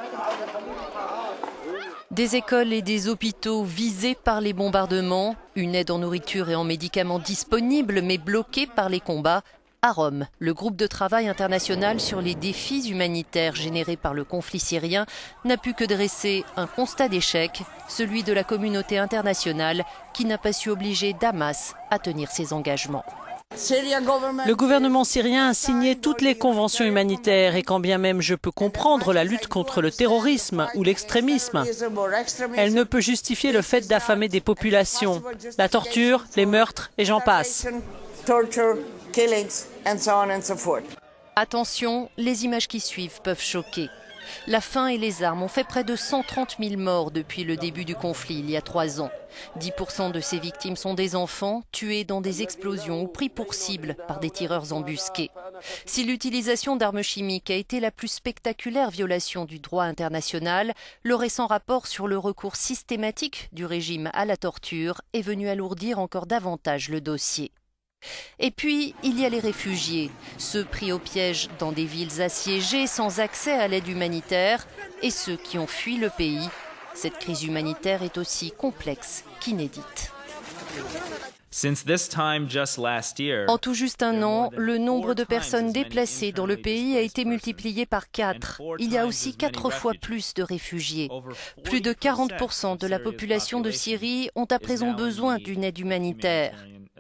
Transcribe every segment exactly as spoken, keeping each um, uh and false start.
Des écoles et des hôpitaux visés par les bombardements, une aide en nourriture et en médicaments disponible mais bloquée par les combats. À Rome, le groupe de travail international sur les défis humanitaires générés par le conflit syrien n'a pu que dresser un constat d'échec, celui de la communauté internationale qui n'a pas su obliger Damas à tenir ses engagements. Le gouvernement syrien a signé toutes les conventions humanitaires et quand bien même je peux comprendre la lutte contre le terrorisme ou l'extrémisme, elle ne peut justifier le fait d'affamer des populations, la torture, les meurtres et j'en passe. Attention, les images qui suivent peuvent choquer. La faim et les armes ont fait près de cent trente mille morts depuis le début du conflit il y a trois ans. dix pour cent de ces victimes sont des enfants tués dans des explosions ou pris pour cible par des tireurs embusqués. Si l'utilisation d'armes chimiques a été la plus spectaculaire violation du droit international, le récent rapport sur le recours systématique du régime à la torture est venu alourdir encore davantage le dossier. Et puis, il y a les réfugiés, ceux pris au piège dans des villes assiégées sans accès à l'aide humanitaire et ceux qui ont fui le pays. Cette crise humanitaire est aussi complexe qu'inédite. En tout juste un an, le nombre de personnes déplacées dans le pays a été multiplié par quatre. Il y a aussi quatre fois plus de réfugiés. Plus de quarante pour cent de la population de Syrie ont à présent besoin d'une aide humanitaire.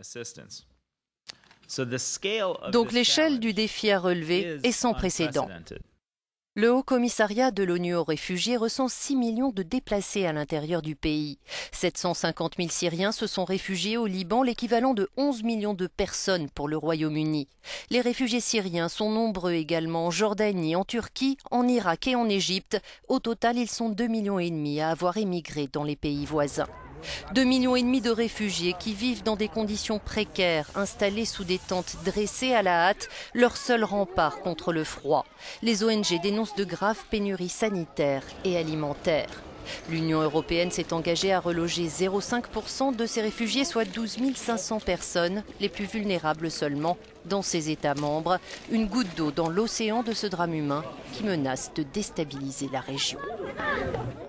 Donc l'échelle du défi à relever est sans précédent. Le Haut Commissariat de l'ONU aux réfugiés recense six millions de déplacés à l'intérieur du pays. sept cent cinquante mille Syriens se sont réfugiés au Liban, l'équivalent de onze millions de personnes pour le Royaume-Uni. Les réfugiés syriens sont nombreux également en Jordanie, en Turquie, en Irak et en Égypte. Au total, ils sont deux millions et demi à avoir émigré dans les pays voisins. Deux millions et demi de réfugiés qui vivent dans des conditions précaires, installés sous des tentes dressées à la hâte, leur seul rempart contre le froid. Les O N G dénoncent de graves pénuries sanitaires et alimentaires. L'Union européenne s'est engagée à reloger zéro virgule cinq pour cent de ces réfugiés, soit douze mille cinq cents personnes, les plus vulnérables seulement, dans ses États membres. Une goutte d'eau dans l'océan de ce drame humain qui menace de déstabiliser la région.